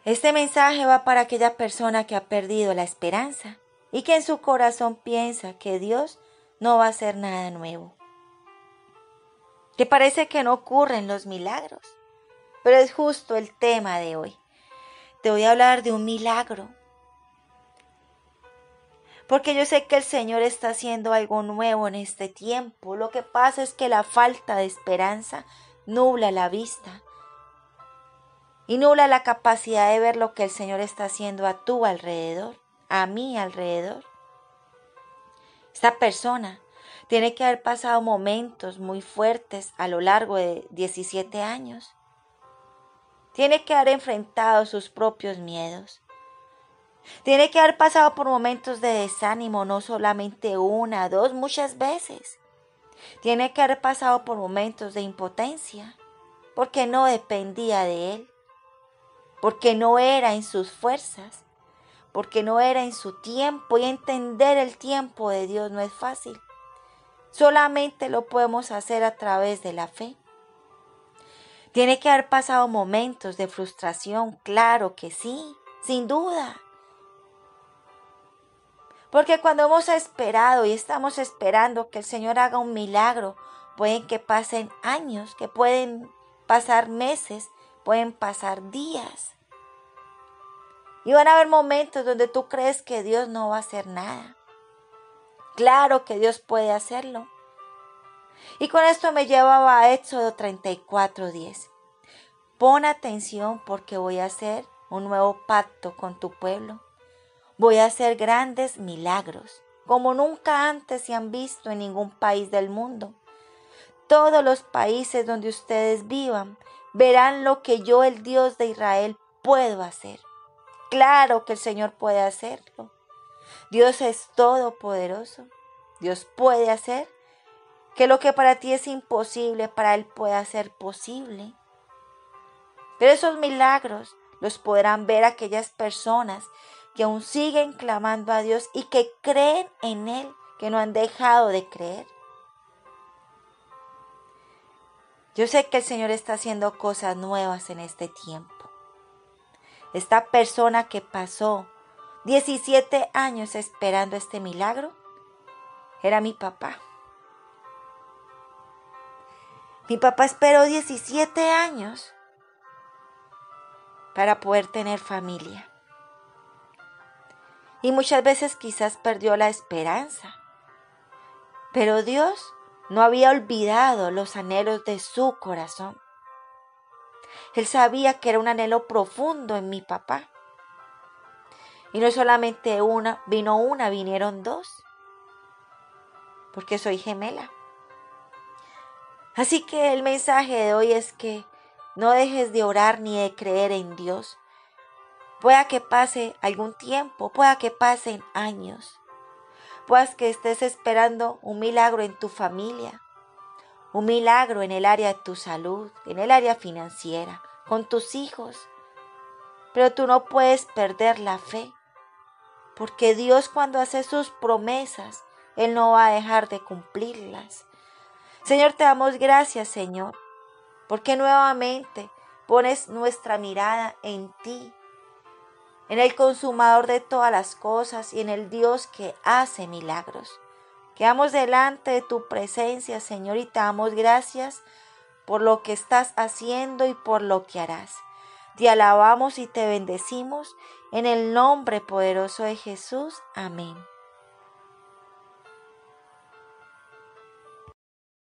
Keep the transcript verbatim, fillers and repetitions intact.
Este mensaje va para aquella persona que ha perdido la esperanza y que en su corazón piensa que Dios no va a hacer nada nuevo. Que parece que no ocurren los milagros, pero es justo el tema de hoy. Te voy a hablar de un milagro, porque yo sé que el Señor está haciendo algo nuevo en este tiempo. Lo que pasa es que la falta de esperanza nubla la vista y nubla la capacidad de ver lo que el Señor está haciendo a tu alrededor, a mi alrededor. Esta persona tiene que haber pasado momentos muy fuertes a lo largo de diecisiete años. Tiene que haber enfrentado sus propios miedos. Tiene que haber pasado por momentos de desánimo, no solamente una, dos, muchas veces. Tiene que haber pasado por momentos de impotencia, porque no dependía de él, porque no era en sus fuerzas, porque no era en su tiempo, y entender el tiempo de Dios no es fácil. Solamente lo podemos hacer a través de la fe. Tiene que haber pasado momentos de frustración, claro que sí, sin duda. Porque cuando hemos esperado y estamos esperando que el Señor haga un milagro, pueden que pasen años, que pueden pasar meses, pueden pasar días. Y van a haber momentos donde tú crees que Dios no va a hacer nada. Claro que Dios puede hacerlo. Y con esto me llevaba a Éxodo treinta y cuatro diez. Pon atención porque voy a hacer un nuevo pacto con tu pueblo. Voy a hacer grandes milagros, como nunca antes se han visto en ningún país del mundo. Todos los países donde ustedes vivan verán lo que yo, el Dios de Israel, puedo hacer. Claro que el Señor puede hacerlo. Dios es todopoderoso. Dios puede hacer que lo que para ti es imposible, para Él puede hacer posible. Pero esos milagros los podrán ver aquellas personas que aún siguen clamando a Dios y que creen en Él, que no han dejado de creer. Yo sé que el Señor está haciendo cosas nuevas en este tiempo. Esta persona que pasó diecisiete años esperando este milagro era mi papá. Mi papá esperó diecisiete años para poder tener familia. Y muchas veces quizás perdió la esperanza. Pero Dios no había olvidado los anhelos de su corazón. Él sabía que era un anhelo profundo en mi papá. Y no solamente una, vino una, vinieron dos. Porque soy gemela. Así que el mensaje de hoy es que no dejes de orar ni de creer en Dios. Pueda que pase algún tiempo, pueda que pasen años. Puedas que estés esperando un milagro en tu familia, un milagro en el área de tu salud, en el área financiera, con tus hijos. Pero tú no puedes perder la fe, porque Dios cuando hace sus promesas, Él no va a dejar de cumplirlas. Señor, te damos gracias, Señor, porque nuevamente pones nuestra mirada en ti, en el consumador de todas las cosas y en el Dios que hace milagros. Quedamos delante de tu presencia, Señor, y te damos gracias por lo que estás haciendo y por lo que harás. Te alabamos y te bendecimos en el nombre poderoso de Jesús. Amén.